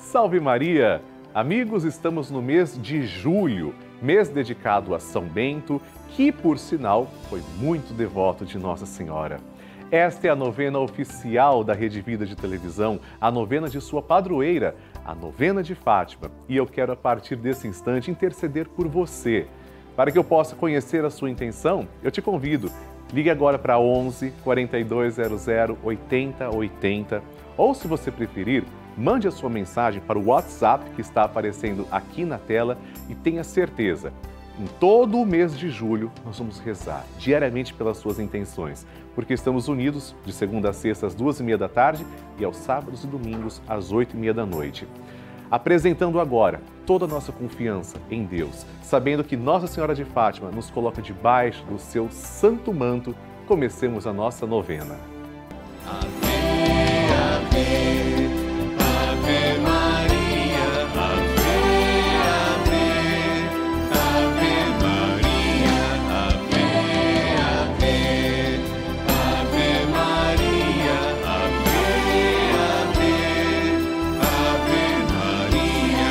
Salve Maria! Amigos, estamos no mês de julho, mês dedicado a São Bento, que, por sinal, foi muito devoto de Nossa Senhora. Esta é a novena oficial da Rede Vida de Televisão, a novena de sua padroeira, a novena de Fátima. E eu quero, a partir desse instante, interceder por você. Para que eu possa conhecer a sua intenção, eu te convido. Ligue agora para 11 4200 8080 ou, se você preferir, mande a sua mensagem para o WhatsApp que está aparecendo aqui na tela e tenha certeza, em todo o mês de julho nós vamos rezar diariamente pelas suas intenções, porque estamos unidos de segunda a sexta às 2h30 da tarde e aos sábados e domingos às 8h30 da noite. Apresentando agora toda a nossa confiança em Deus, sabendo que Nossa Senhora de Fátima nos coloca debaixo do seu santo manto, comecemos a nossa novena. Ave, ave, Ave Maria, ave, ave, Ave Maria, ave, ave, Ave Maria, ave, ave, Ave Maria.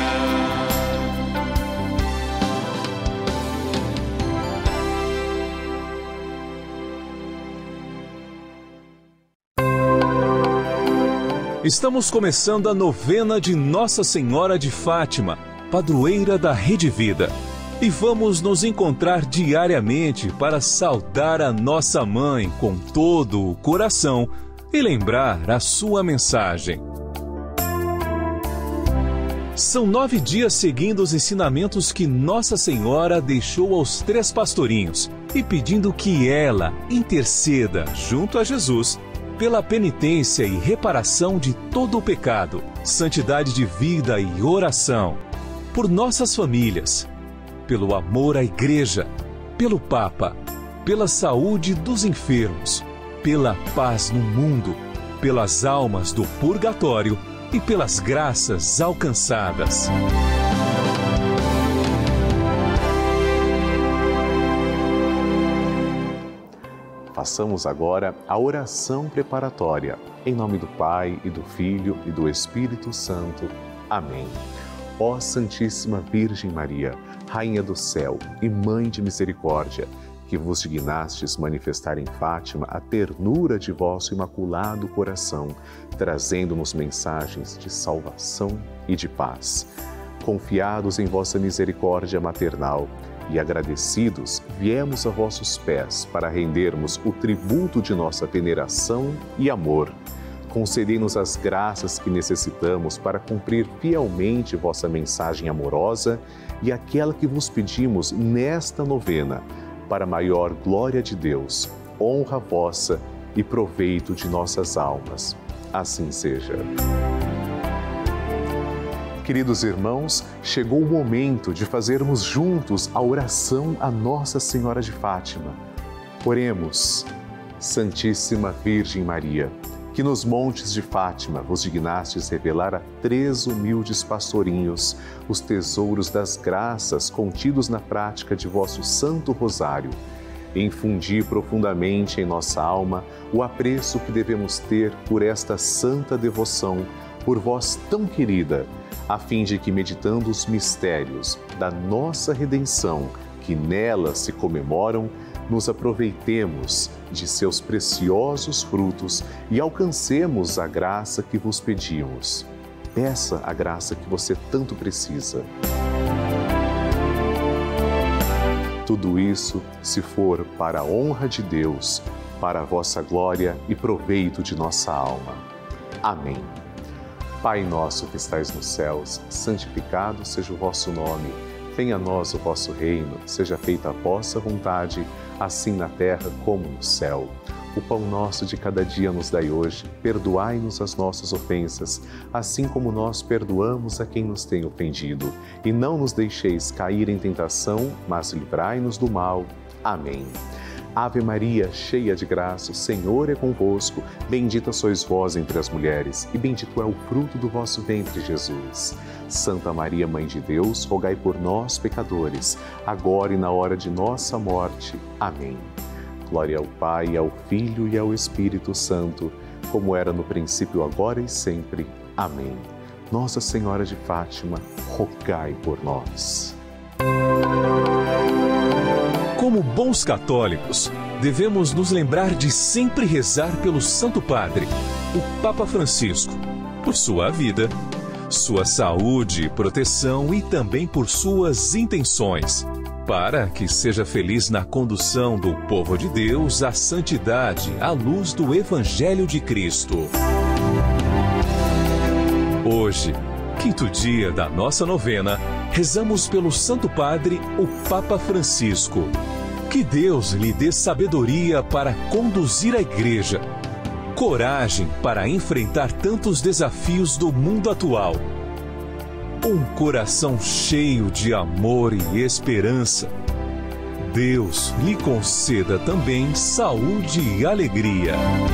Estamos começando a novena de Nossa Senhora de Fátima, padroeira da Rede Vida. E vamos nos encontrar diariamente para saudar a nossa mãe com todo o coração e lembrar a sua mensagem. São 9 dias seguindo os ensinamentos que Nossa Senhora deixou aos 3 pastorinhos e pedindo que ela interceda junto a Jesus pela penitência e reparação de todo o pecado, santidade de vida e oração, por nossas famílias, pelo amor à Igreja, pelo Papa, pela saúde dos enfermos, pela paz no mundo, pelas almas do purgatório e pelas graças alcançadas. Façamos agora a oração preparatória. Em nome do Pai, e do Filho, e do Espírito Santo. Amém. Ó Santíssima Virgem Maria, Rainha do céu e Mãe de misericórdia, que vos dignastes manifestar em Fátima a ternura de vosso imaculado coração, trazendo-nos mensagens de salvação e de paz. Confiados em vossa misericórdia maternal, e agradecidos, viemos a vossos pés para rendermos o tributo de nossa veneração e amor. Concedei-nos as graças que necessitamos para cumprir fielmente vossa mensagem amorosa e aquela que vos pedimos nesta novena, para maior glória de Deus, honra vossa e proveito de nossas almas. Assim seja. Queridos irmãos, chegou o momento de fazermos juntos a oração a Nossa Senhora de Fátima. Oremos. Santíssima Virgem Maria, que nos montes de Fátima vos dignastes revelar a 3 humildes pastorinhos os tesouros das graças contidos na prática de vosso Santo Rosário. Infundi profundamente em nossa alma o apreço que devemos ter por esta santa devoção, por vós tão querida, a fim de que, meditando os mistérios da nossa redenção, que nela se comemoram, nos aproveitemos de seus preciosos frutos e alcancemos a graça que vos pedimos. Peça a graça que você tanto precisa. Tudo isso, se for para a honra de Deus, para a vossa glória e proveito de nossa alma. Amém. Pai nosso que estais nos céus, santificado seja o vosso nome. Venha a nós o vosso reino, seja feita a vossa vontade, assim na terra como no céu. O pão nosso de cada dia nos dai hoje, perdoai-nos as nossas ofensas, assim como nós perdoamos a quem nos tem ofendido. E não nos deixeis cair em tentação, mas livrai-nos do mal. Amém. Ave Maria, cheia de graça, o Senhor é convosco. Bendita sois vós entre as mulheres, e bendito é o fruto do vosso ventre, Jesus. Santa Maria, Mãe de Deus, rogai por nós, pecadores, agora e na hora de nossa morte. Amém. Glória ao Pai, ao Filho e ao Espírito Santo, como era no princípio, agora e sempre. Amém. Nossa Senhora de Fátima, rogai por nós. Como bons católicos, devemos nos lembrar de sempre rezar pelo Santo Padre, o Papa Francisco, por sua vida, sua saúde e proteção e também por suas intenções, para que seja feliz na condução do povo de Deus à santidade à luz do Evangelho de Cristo. Hoje, quinto dia da nossa novena, rezamos pelo Santo Padre, o Papa Francisco. Que Deus lhe dê sabedoria para conduzir a Igreja, coragem para enfrentar tantos desafios do mundo atual, um coração cheio de amor e esperança. Deus lhe conceda também saúde e alegria.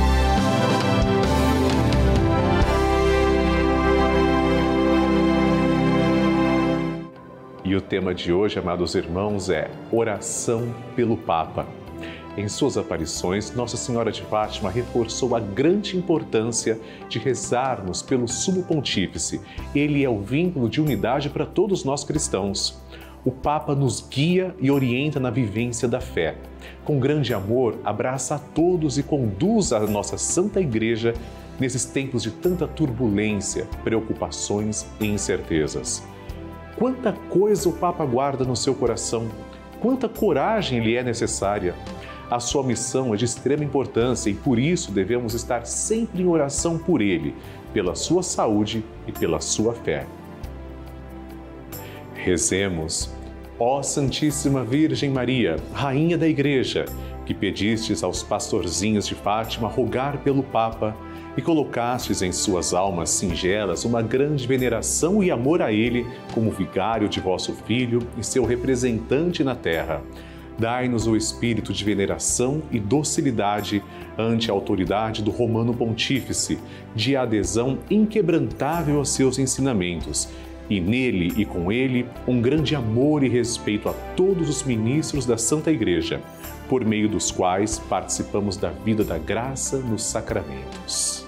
E o tema de hoje, amados irmãos, é oração pelo Papa. Em suas aparições, Nossa Senhora de Fátima reforçou a grande importância de rezarmos pelo Sumo Pontífice. Ele é o vínculo de unidade para todos nós cristãos. O Papa nos guia e orienta na vivência da fé. Com grande amor, abraça a todos e conduz a nossa Santa Igreja nesses tempos de tanta turbulência, preocupações e incertezas. Quanta coisa o Papa guarda no seu coração, quanta coragem lhe é necessária. A sua missão é de extrema importância e por isso devemos estar sempre em oração por ele, pela sua saúde e pela sua fé. Rezemos. Ó Santíssima Virgem Maria, Rainha da Igreja, que pedistes aos pastorzinhos de Fátima rogar pelo Papa e colocastes em suas almas singelas uma grande veneração e amor a ele como vigário de vosso Filho e seu representante na terra. Dai-nos o espírito de veneração e docilidade ante a autoridade do Romano Pontífice, de adesão inquebrantável aos seus ensinamentos, e nele e com ele um grande amor e respeito a todos os ministros da Santa Igreja, por meio dos quais participamos da vida da graça nos sacramentos.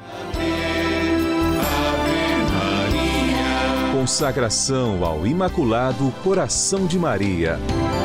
Consagração ao Imaculado Coração de Maria.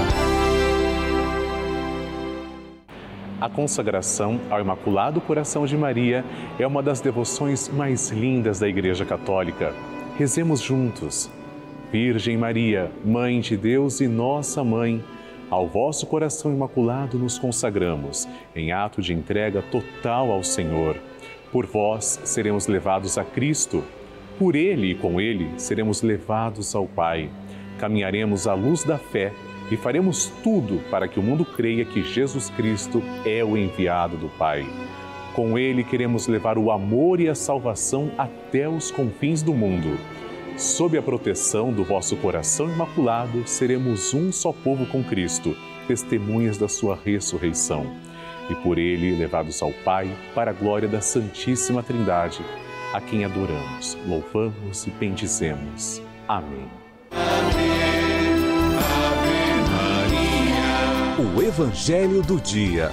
A consagração ao Imaculado Coração de Maria é uma das devoções mais lindas da Igreja Católica. Rezemos juntos. Virgem Maria, Mãe de Deus e nossa Mãe, ao vosso coração imaculado nos consagramos, em ato de entrega total ao Senhor. Por vós seremos levados a Cristo. Por Ele e com Ele seremos levados ao Pai. Caminharemos à luz da fé e faremos tudo para que o mundo creia que Jesus Cristo é o enviado do Pai. Com Ele queremos levar o amor e a salvação até os confins do mundo. Sob a proteção do vosso coração imaculado, seremos um só povo com Cristo, testemunhas da sua ressurreição. E por Ele levados ao Pai, para a glória da Santíssima Trindade, a quem adoramos, louvamos e bendizemos. Amém. O Evangelho do Dia.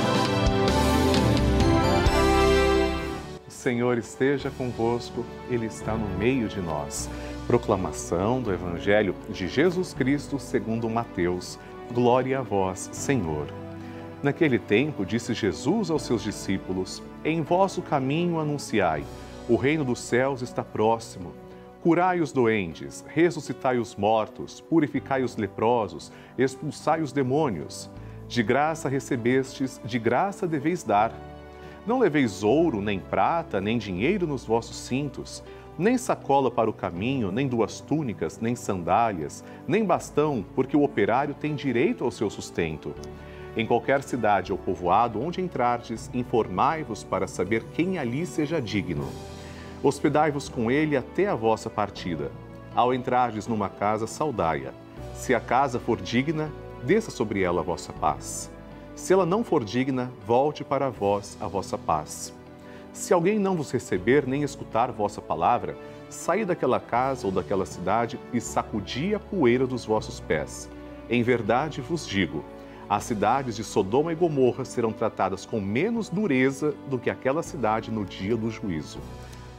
O Senhor esteja convosco, Ele está no meio de nós. Proclamação do Evangelho de Jesus Cristo segundo Mateus. Glória a vós, Senhor. Naquele tempo, disse Jesus aos seus discípulos: em vosso caminho anunciai, o reino dos céus está próximo. Curai os doentes, ressuscitai os mortos, purificai os leprosos, expulsai os demônios. De graça recebestes, de graça deveis dar. Não leveis ouro, nem prata, nem dinheiro nos vossos cintos, nem sacola para o caminho, nem duas túnicas, nem sandálias, nem bastão, porque o operário tem direito ao seu sustento. Em qualquer cidade ou povoado onde entrardes, informai-vos para saber quem ali seja digno. Hospedai-vos com ele até a vossa partida. Ao entrardes numa casa, saudai-a. Se a casa for digna, desça sobre ela a vossa paz. Se ela não for digna, volte para vós a vossa paz. Se alguém não vos receber nem escutar vossa palavra, saí daquela casa ou daquela cidade e sacudi a poeira dos vossos pés. Em verdade vos digo, as cidades de Sodoma e Gomorra serão tratadas com menos dureza do que aquela cidade no dia do juízo.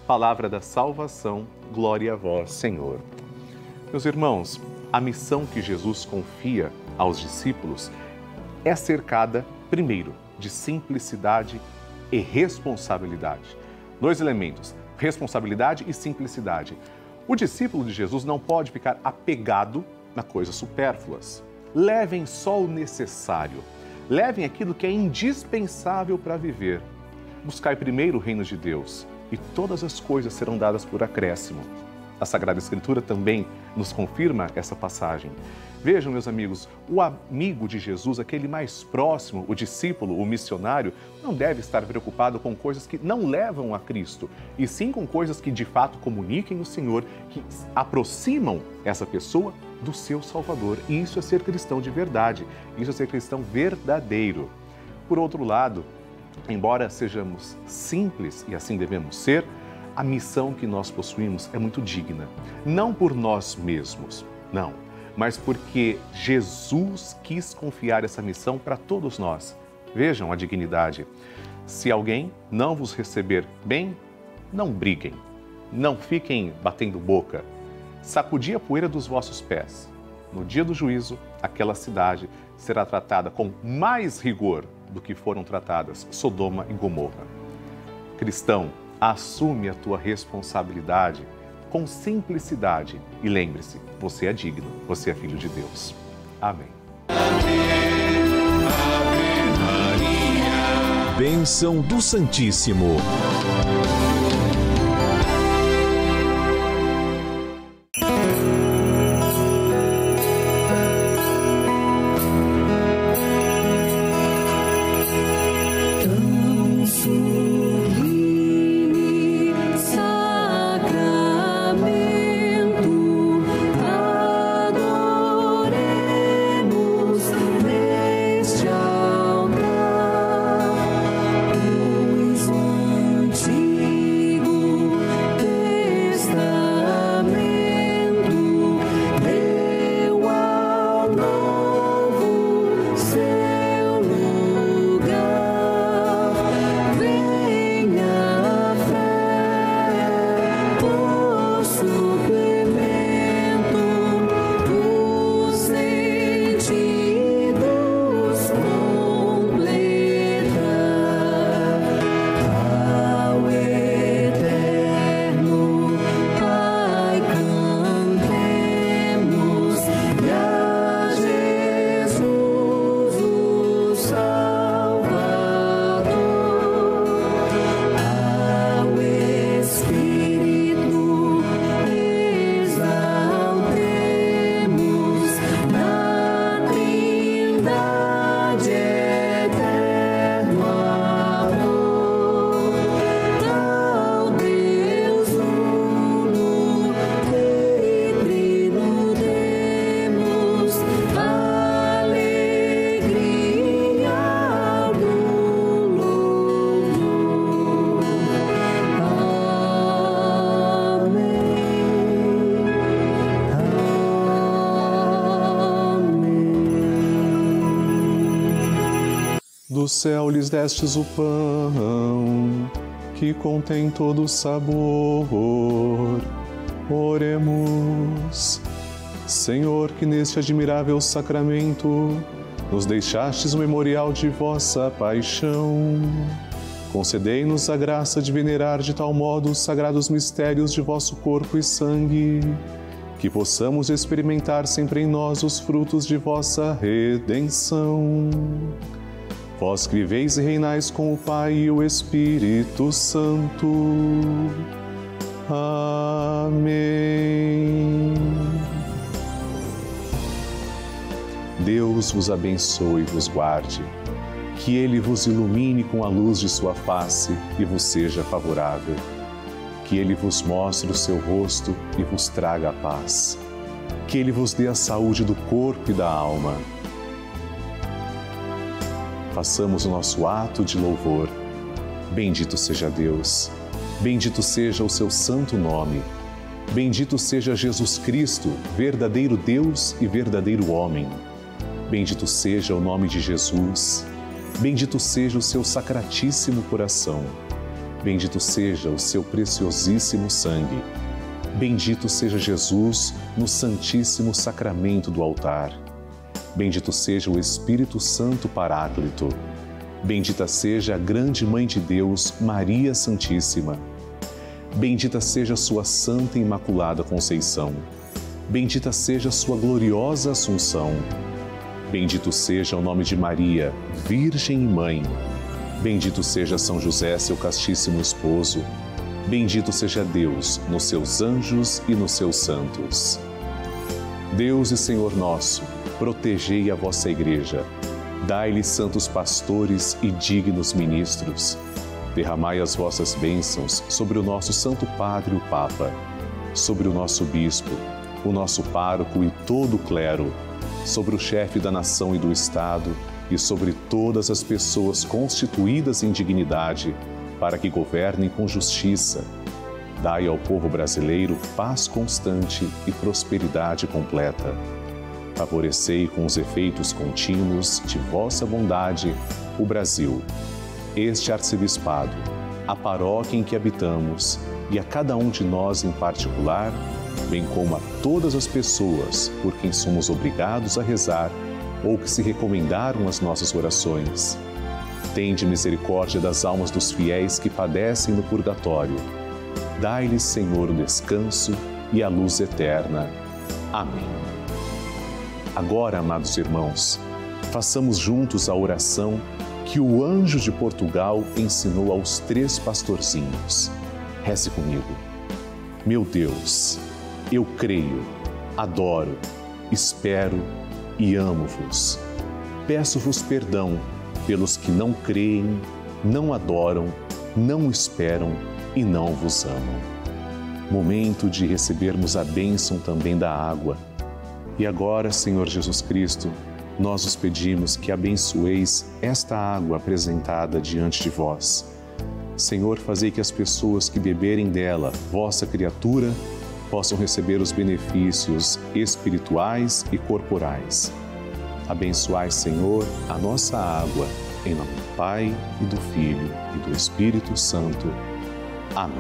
Palavra da salvação, glória a vós, Senhor. Meus irmãos, a missão que Jesus confia aos discípulos é cercada, primeiro, de simplicidade e responsabilidade. 2 elementos, responsabilidade e simplicidade. O discípulo de Jesus não pode ficar apegado a coisas supérfluas. Levem só o necessário. Levem aquilo que é indispensável para viver. Buscai primeiro o reino de Deus e todas as coisas serão dadas por acréscimo. A Sagrada Escritura também nos confirma essa passagem. Vejam, meus amigos, o amigo de Jesus, aquele mais próximo, o discípulo, o missionário, não deve estar preocupado com coisas que não levam a Cristo, e sim com coisas que de fato comuniquem o Senhor, que aproximam essa pessoa do seu Salvador. E isso é ser cristão de verdade, isso é ser cristão verdadeiro. Por outro lado, embora sejamos simples, e assim devemos ser, a missão que nós possuímos é muito digna. Não por nós mesmos, não, mas porque Jesus quis confiar essa missão para todos nós. Vejam a dignidade. Se alguém não vos receber bem, não briguem, não fiquem batendo boca. Sacudi a poeira dos vossos pés. No dia do juízo, aquela cidade será tratada com mais rigor do que foram tratadas Sodoma e Gomorra. Cristão, assume a tua responsabilidade com simplicidade e lembre-se, você é digno, você é filho de Deus. Amém. Bênção do Santíssimo. Do céu lhes destes o pão, que contém todo o sabor. Oremos. Senhor, que neste admirável sacramento nos deixastes o memorial de vossa paixão, concedei-nos a graça de venerar de tal modo os sagrados mistérios de vosso corpo e sangue, que possamos experimentar sempre em nós os frutos de vossa redenção. Vós que viveis e reinais com o Pai e o Espírito Santo. Amém. Deus vos abençoe e vos guarde, que Ele vos ilumine com a luz de sua face e vos seja favorável, que Ele vos mostre o seu rosto e vos traga a paz, que Ele vos dê a saúde do corpo e da alma. Façamos o nosso ato de louvor. Bendito seja Deus, bendito seja o seu santo nome, bendito seja Jesus Cristo, verdadeiro Deus e verdadeiro homem. Bendito seja o nome de Jesus, bendito seja o seu sacratíssimo coração. Bendito seja o seu preciosíssimo sangue. Bendito seja Jesus no Santíssimo Sacramento do altar. Bendito seja o Espírito Santo Paráclito. Bendita seja a grande Mãe de Deus, Maria Santíssima. Bendita seja sua Santa e Imaculada Conceição. Bendita seja sua gloriosa Assunção. Bendito seja o nome de Maria, Virgem e Mãe. Bendito seja São José, seu castíssimo esposo. Bendito seja Deus nos seus anjos e nos seus santos. Deus e Senhor nosso, protegei a vossa Igreja. Dai-lhe santos pastores e dignos ministros. Derramai as vossas bênçãos sobre o nosso Santo Padre, o Papa, sobre o nosso Bispo, o nosso pároco e todo o clero, sobre o chefe da nação e do Estado e sobre todas as pessoas constituídas em dignidade, para que governem com justiça. Dai ao povo brasileiro paz constante e prosperidade completa. Favorecei com os efeitos contínuos de vossa bondade o Brasil, este arcebispado, a paróquia em que habitamos e a cada um de nós em particular, bem como a todas as pessoas por quem somos obrigados a rezar ou que se recomendaram as nossas orações. Tende misericórdia das almas dos fiéis que padecem no purgatório. Dai-lhes, Senhor, o descanso e a luz eterna. Amém. Agora, amados irmãos, façamos juntos a oração que o anjo de Portugal ensinou aos 3 pastorzinhos. Reze comigo. Meu Deus, eu creio, adoro, espero e amo-vos. Peço-vos perdão pelos que não creem, não adoram, não esperam e não vos amam. Momento de recebermos a bênção também da água. E agora, Senhor Jesus Cristo, nós os pedimos que abençoeis esta água apresentada diante de vós. Senhor, fazei que as pessoas que beberem dela, vossa criatura, possam receber os benefícios espirituais e corporais. Abençoai, Senhor, a nossa água, em nome do Pai, e do Filho, e do Espírito Santo. Amém.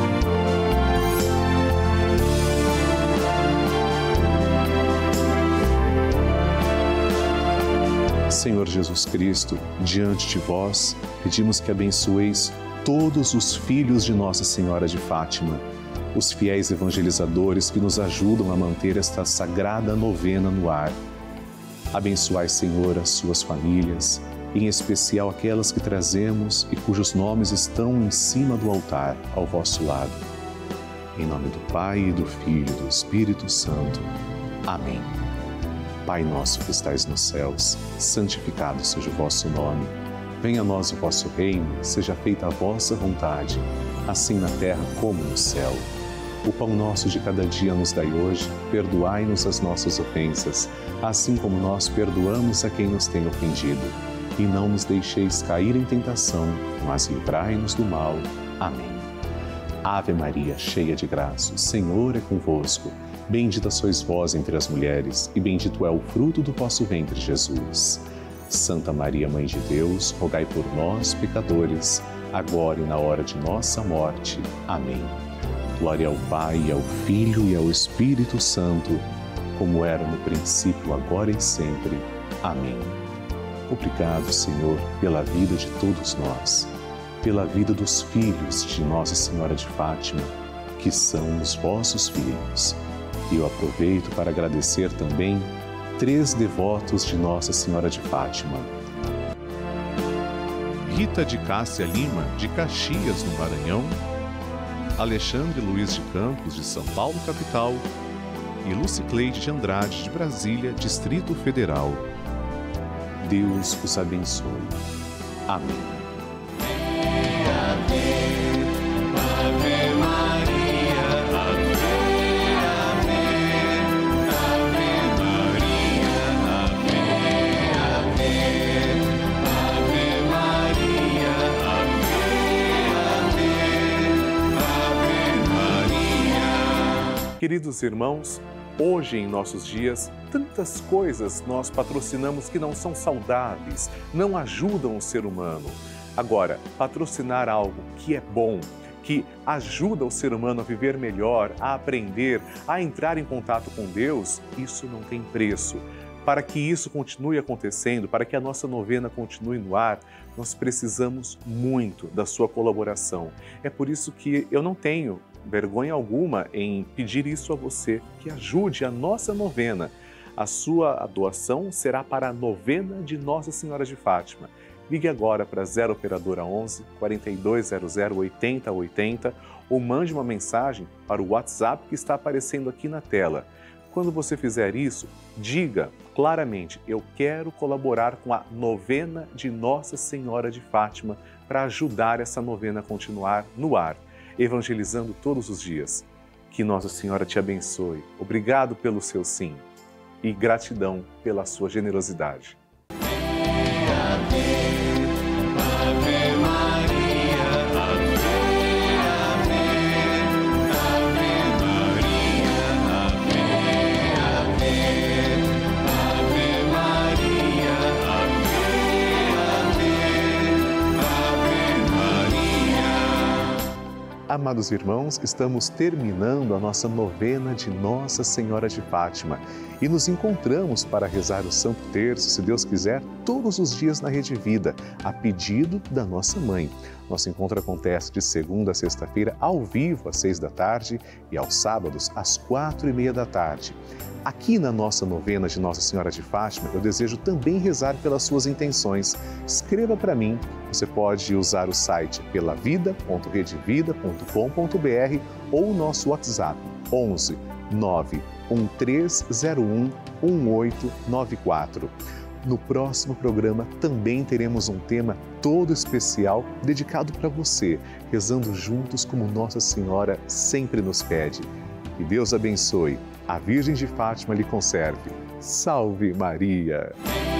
Senhor Jesus Cristo, diante de vós, pedimos que abençoeis todos os filhos de Nossa Senhora de Fátima, os fiéis evangelizadores que nos ajudam a manter esta sagrada novena no ar. Abençoai, Senhor, as suas famílias, em especial aquelas que trazemos e cujos nomes estão em cima do altar, ao vosso lado. Em nome do Pai, e do Filho e do Espírito Santo. Amém. Pai nosso que estais nos céus, santificado seja o vosso nome. Venha a nós o vosso reino, seja feita a vossa vontade, assim na terra como no céu. O pão nosso de cada dia nos dai hoje, perdoai-nos as nossas ofensas, assim como nós perdoamos a quem nos tem ofendido. E não nos deixeis cair em tentação, mas livrai-nos do mal. Amém. Ave Maria, cheia de graça, o Senhor é convosco. Bendita sois vós entre as mulheres, e bendito é o fruto do vosso ventre, Jesus. Santa Maria, Mãe de Deus, rogai por nós, pecadores, agora e na hora de nossa morte. Amém. Glória ao Pai, ao Filho e ao Espírito Santo, como era no princípio, agora e sempre. Amém. Obrigado, Senhor, pela vida de todos nós, pela vida dos filhos de Nossa Senhora de Fátima, que são os vossos filhos. E eu aproveito para agradecer também 3 devotos de Nossa Senhora de Fátima. Rita de Cássia Lima, de Caxias, no Maranhão, Alexandre Luiz de Campos, de São Paulo, capital, e Lucicleide de Andrade, de Brasília, Distrito Federal. Deus os abençoe. Amém. Ave Maria, Ave, Ave, Ave Maria, Ave, Ave, Ave Maria, Ave, Ave, Ave Maria. Queridos irmãos, hoje em nossos dias, tantas coisas nós patrocinamos que não são saudáveis, não ajudam o ser humano. Agora, patrocinar algo que é bom, que ajuda o ser humano a viver melhor, a aprender, a entrar em contato com Deus, isso não tem preço. Para que isso continue acontecendo, para que a nossa novena continue no ar, nós precisamos muito da sua colaboração. É por isso que eu não tenho vergonha alguma em pedir isso a você, que ajude a nossa novena. A sua doação será para a novena de Nossa Senhora de Fátima. Ligue agora para 0 Operadora 11 4200 8080 ou mande uma mensagem para o WhatsApp que está aparecendo aqui na tela. Quando você fizer isso, diga claramente: eu quero colaborar com a novena de Nossa Senhora de Fátima para ajudar essa novena a continuar no ar, evangelizando todos os dias. Que Nossa Senhora te abençoe. Obrigado pelo seu sim e gratidão pela sua generosidade. Amados irmãos, estamos terminando a nossa novena de Nossa Senhora de Fátima e nos encontramos para rezar o Santo Terço, se Deus quiser, todos os dias na Rede Vida, a pedido da nossa mãe. Nosso encontro acontece de segunda a sexta-feira, ao vivo, às 6 da tarde e aos sábados, às 4:30 da tarde. Aqui na nossa novena de Nossa Senhora de Fátima, eu desejo também rezar pelas suas intenções. Escreva para mim. Você pode usar o site pelavida.redevida.com.br ou o nosso WhatsApp 11 91301 1894. No próximo programa também teremos um tema todo especial dedicado para você, rezando juntos como Nossa Senhora sempre nos pede. Que Deus abençoe. A Virgem de Fátima lhe conserve. Salve Maria!